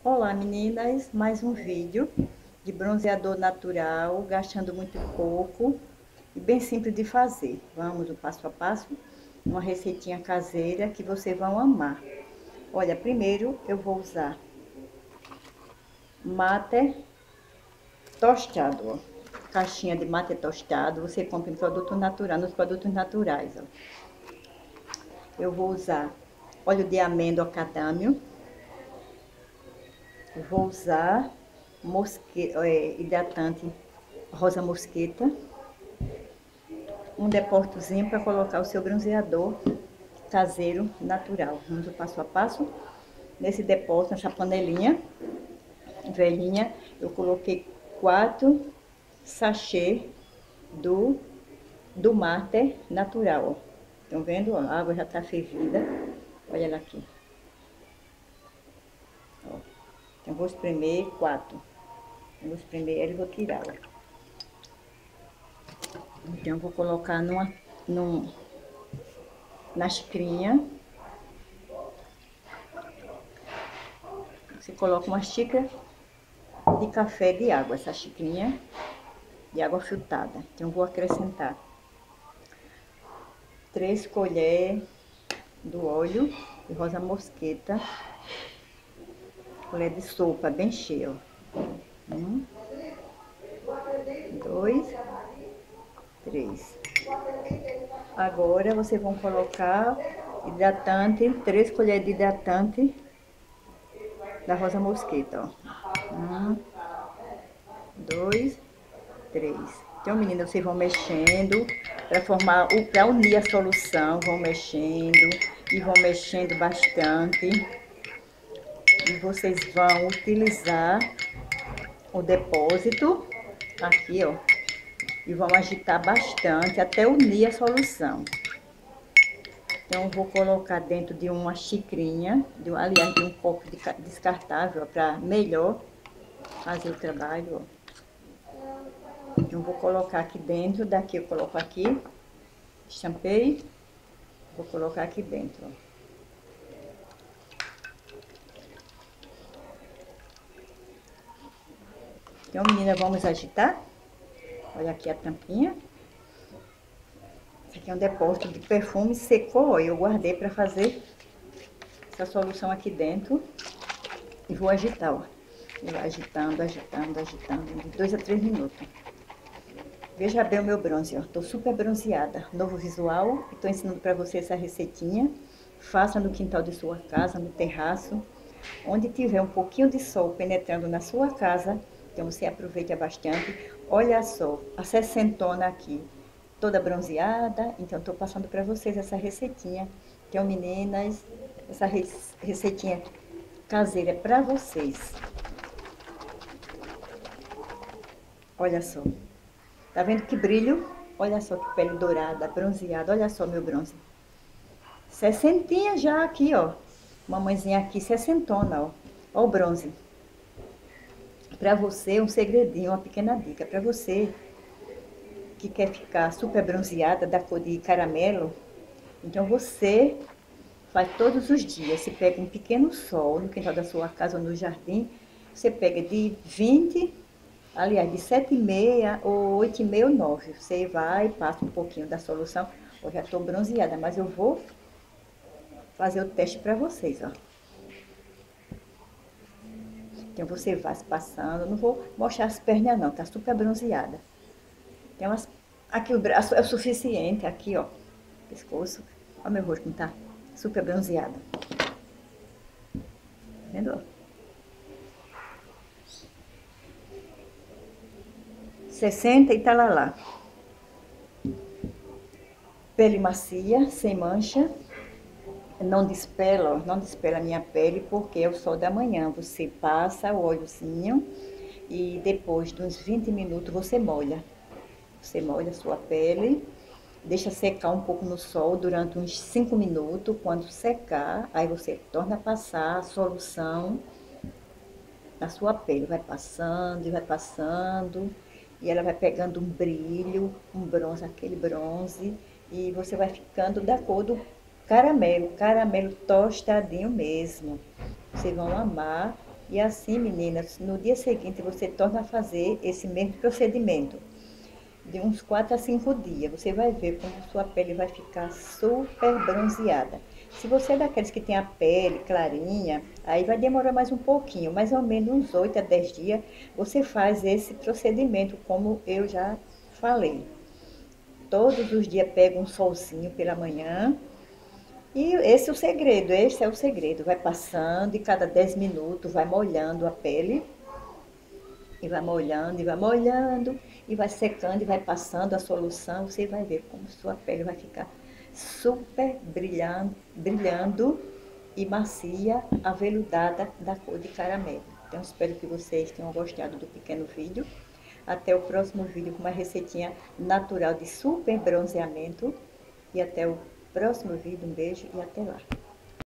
Olá meninas, mais um vídeo de bronzeador natural, gastando muito pouco e bem simples de fazer. Vamos o passo a passo, uma receitinha caseira que vocês vão amar. Olha, primeiro eu vou usar mate tostado, ó. Caixinha de mate tostado, você compra em produto natural, nos produtos naturais, ó. Eu vou usar óleo de amêndoa cadâmio. Eu vou usar hidratante rosa mosqueta, um depósitozinho para colocar o seu bronzeador caseiro natural. Vamos ao passo a passo. Nesse depósito, nessa panelinha velhinha, eu coloquei 4 sachê do mate natural, ó. Estão vendo? A água já tá fervida. Olha ela aqui. Ó. Então, vou espremer 4. Eu vou espremer ela e vou tirar, ó. Então, eu vou colocar na xicrinha. Você coloca uma xícara de café de água, essa xicrinha de água filtrada. Então, vou acrescentar 3 colheres do óleo de rosa mosqueta, colher de sopa bem cheia, ó. 1, 2, 3. Agora, vocês vão colocar hidratante, 3 colheres de hidratante da rosa mosqueta, ó. 1, 2, 3. Então, meninas, vocês vão mexendo para unir a solução, vão mexendo e vão mexendo bastante. E vocês vão utilizar o depósito aqui, ó, e vão agitar bastante até unir a solução. Então, eu vou colocar dentro de uma xicrinha, aliás, de um copo descartável, para melhor fazer o trabalho, ó. Então, vou colocar aqui dentro, daqui eu coloco aqui, estampei, vou colocar aqui dentro, ó. Então, menina, vamos agitar. Olha aqui a tampinha. Esse aqui é um depósito de perfume secou, ó. Eu guardei para fazer essa solução aqui dentro. E vou agitar, ó. Agitando, agitando, agitando, de 2 a 3 minutos. Veja bem o meu bronze, ó. Tô super bronzeada. Novo visual. E tô ensinando para você essa receitinha. Faça no quintal de sua casa, no terraço. Onde tiver um pouquinho de sol penetrando na sua casa. Então, você aproveita bastante. Olha só, a sessentona aqui, toda bronzeada. Então, tô passando para vocês essa receitinha. Então, meninas, essa receitinha caseira é para vocês. Olha só. Tá vendo que brilho? Olha só que pele dourada, bronzeada. Olha só meu bronze. Sessentinha já aqui, ó. Mamãezinha aqui, sessentona, ó. Ó o bronze. Pra você, um segredinho, uma pequena dica. Pra você que quer ficar super bronzeada, da cor de caramelo, então você faz todos os dias. Você pega um pequeno sol no quintal da sua casa ou no jardim. Você pega de 20, aliás, de 7h30 ou 8h30 ou 9. Você vai, passa um pouquinho da solução. Eu já tô bronzeada, mas eu vou fazer o teste pra vocês, ó. Então, você vai se passando. Não vou mostrar as pernas, não. Tá super bronzeada. Tem umas... Aqui o braço é o suficiente. Aqui, ó. Pescoço. Ó meu rosto como tá super bronzeada. Tá vendo? 60 e talalá. Pele macia, sem mancha. Não despela, ó, não despela a minha pele porque é o sol da manhã. Você passa o óleozinho e depois de uns 20 minutos você molha. Você molha a sua pele, deixa secar um pouco no sol durante uns 5 minutos. Quando secar, aí você torna a passar a solução na sua pele. Vai passando e vai passando e ela vai pegando um brilho, um bronze, aquele bronze. E você vai ficando da cor do caramelo, caramelo tostadinho mesmo. Vocês vão amar E assim, meninas, no dia seguinte você torna a fazer esse mesmo procedimento. De uns 4 a 5 dias, você vai ver como sua pele vai ficar super bronzeada. Se você é daqueles que tem a pele clarinha, aí vai demorar mais um pouquinho, mais ou menos uns 8 a 10 dias, você faz esse procedimento, como eu já falei. Todos os dias pega um solzinho pela manhã. E esse é o segredo. Vai passando e cada 10 minutos vai molhando a pele. E vai molhando, e vai molhando, e vai secando, e vai passando a solução. Você vai ver como sua pele vai ficar super brilhando, brilhando e macia, aveludada, da cor de caramelo. Então, espero que vocês tenham gostado do pequeno vídeo. Até o próximo vídeo com uma receitinha natural de super bronzeamento. E até o próximo vídeo. Um beijo e até lá.